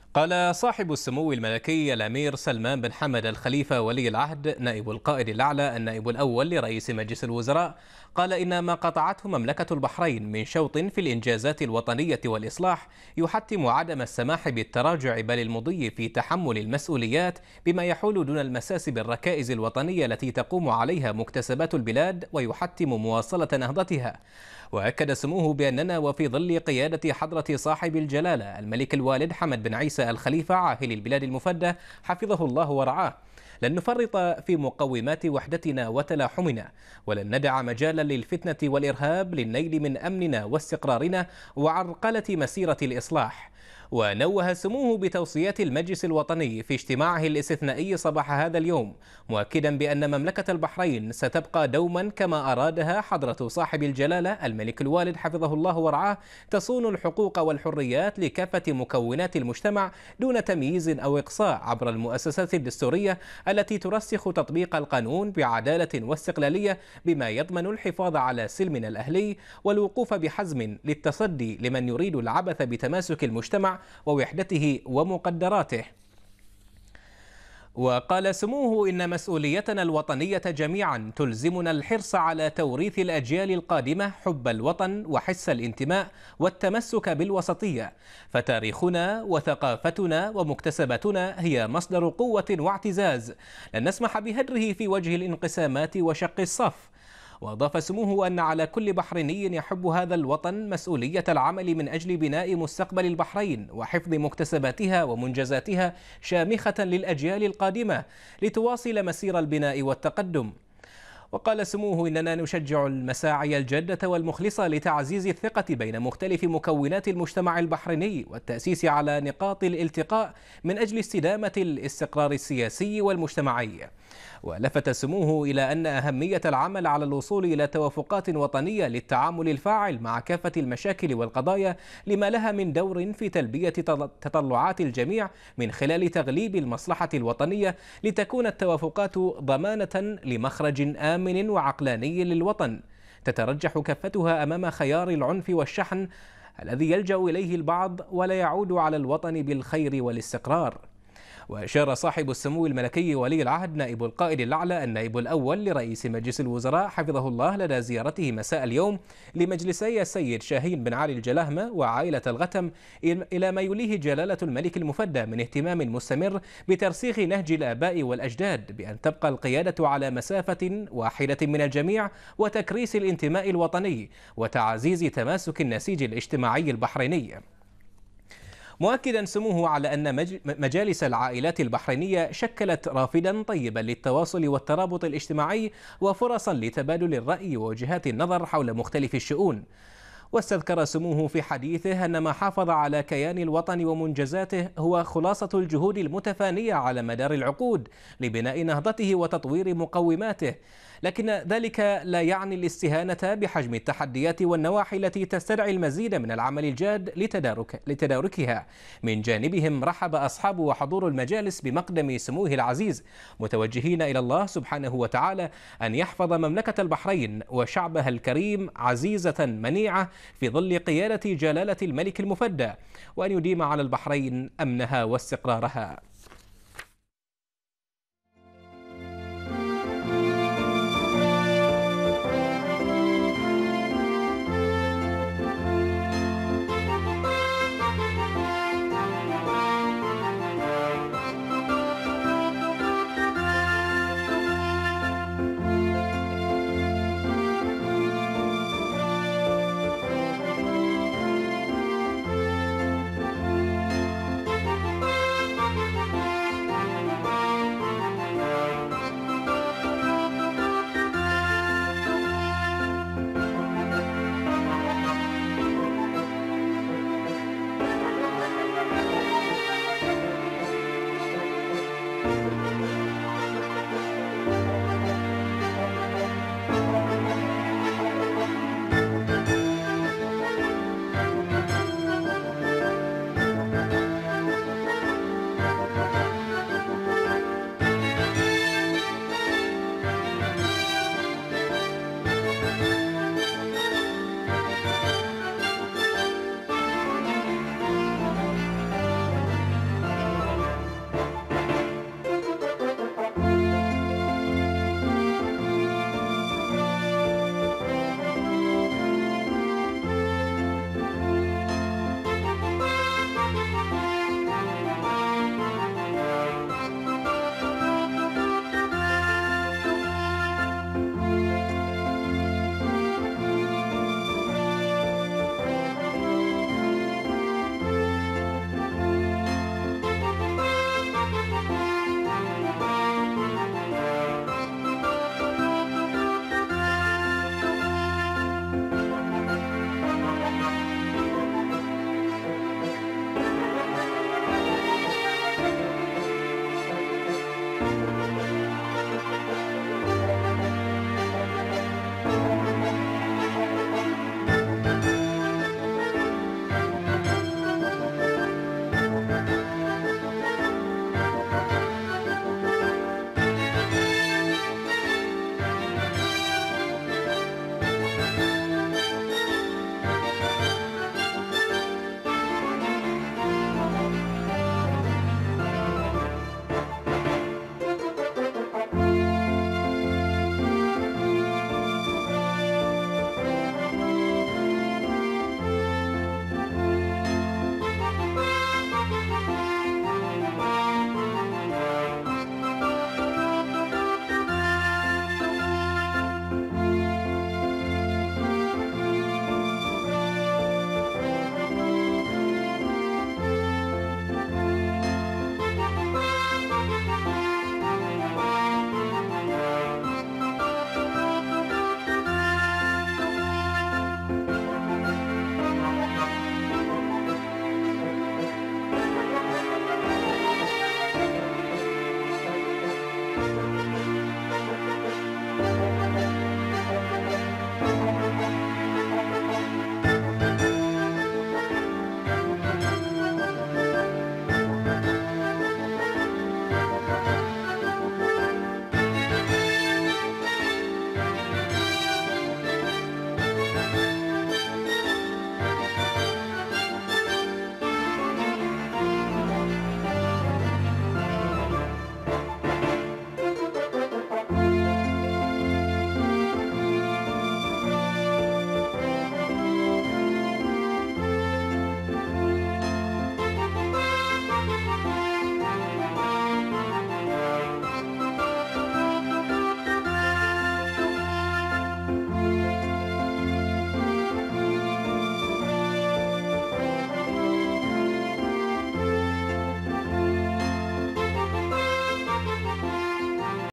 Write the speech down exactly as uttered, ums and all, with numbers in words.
قال صاحب السمو الملكي الأمير سلمان بن حمد الخليفة ولي العهد نائب القائد الأعلى النائب الأول لرئيس مجلس الوزراء، قال إن ما قطعته مملكة البحرين من شوط في الإنجازات الوطنية والإصلاح يحتم عدم السماح بالتراجع بل المضي في تحمل المسؤوليات بما يحول دون المساس بالركائز الوطنية التي تقوم عليها مكتسبات البلاد ويحتم مواصلة نهضتها. وأكد سموه بأننا وفي ظل قيادة حضرة صاحب الجلالة الملك الوالد حمد بن عيسى الخليفة عاهل البلاد المفدى حفظه الله ورعاه لن نفرط في مقومات وحدتنا وتلاحمنا، ولن ندع مجالا للفتنة والإرهاب للنيل من أمننا واستقرارنا وعرقلة مسيرة الإصلاح. ونوه سموه بتوصيات المجلس الوطني في اجتماعه الاستثنائي صباح هذا اليوم، مؤكدا بأن مملكة البحرين ستبقى دوما كما أرادها حضرة صاحب الجلالة الملك الوالد حفظه الله ورعاه، تصون الحقوق والحريات لكافة مكونات المجتمع دون تمييز أو إقصاء عبر المؤسسات الدستورية التي ترسخ تطبيق القانون بعدالة واستقلالية بما يضمن الحفاظ على سلمنا الأهلي والوقوف بحزم للتصدي لمن يريد العبث بتماسك المجتمع ووحدته ومقدراته. وقال سموه إن مسؤوليتنا الوطنية جميعا تلزمنا الحرص على توريث الأجيال القادمة حب الوطن وحس الانتماء والتمسك بالوسطية، فتاريخنا وثقافتنا ومكتسباتنا هي مصدر قوة واعتزاز لن نسمح بهدره في وجه الانقسامات وشق الصف. وأضاف سموه أن على كل بحريني يحب هذا الوطن مسؤولية العمل من أجل بناء مستقبل البحرين وحفظ مكتسباتها ومنجزاتها شامخة للأجيال القادمة لتواصل مسير البناء والتقدم. وقال سموه إننا نشجع المساعي الجادة والمخلصة لتعزيز الثقة بين مختلف مكونات المجتمع البحريني والتأسيس على نقاط الالتقاء من أجل استدامة الاستقرار السياسي والمجتمعي. ولفت سموه إلى أن أهمية العمل على الوصول إلى توافقات وطنية للتعامل الفاعل مع كافة المشاكل والقضايا لما لها من دور في تلبية تطلعات الجميع من خلال تغليب المصلحة الوطنية لتكون التوافقات ضمانة لمخرج آمن وعقلاني للوطن تترجح كفتها أمام خيار العنف والشحن الذي يلجأ إليه البعض ولا يعود على الوطن بالخير والاستقرار. وأشار صاحب السمو الملكي ولي العهد نائب القائد الأعلى النائب الأول لرئيس مجلس الوزراء حفظه الله لدى زيارته مساء اليوم لمجلسي السيد شاهين بن علي الجلاهمة وعائلة الغتم إلى ما يليه جلالة الملك المفدى من اهتمام مستمر بترسيخ نهج الآباء والأجداد بأن تبقى القيادة على مسافة واحدة من الجميع وتكريس الانتماء الوطني وتعزيز تماسك النسيج الاجتماعي البحريني، مؤكدا سموه على أن مجالس العائلات البحرينية شكلت رافدا طيبا للتواصل والترابط الاجتماعي وفرصا لتبادل الرأي ووجهات النظر حول مختلف الشؤون. واستذكر سموه في حديثه أن ما حافظ على كيان الوطن ومنجزاته هو خلاصة الجهود المتفانية على مدار العقود لبناء نهضته وتطوير مقوماته، لكن ذلك لا يعني الاستهانة بحجم التحديات والنواحي التي تستدعي المزيد من العمل الجاد لتدارك لتداركها. من جانبهم رحب أصحاب وحضور المجالس بمقدم سموه العزيز متوجهين إلى الله سبحانه وتعالى أن يحفظ مملكة البحرين وشعبها الكريم عزيزة منيعة في ظل قيادة جلالة الملك المفدى، وأن يديم على البحرين أمنها واستقرارها.